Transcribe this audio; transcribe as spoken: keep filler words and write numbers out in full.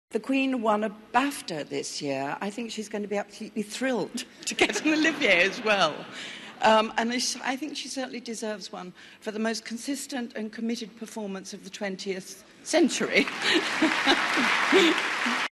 The Queen won a BAFTA this year. I think she's going to be absolutely thrilled to get an Olivier as well. Um, and I think she certainly deserves one for the most consistent and committed performance of the twentieth century.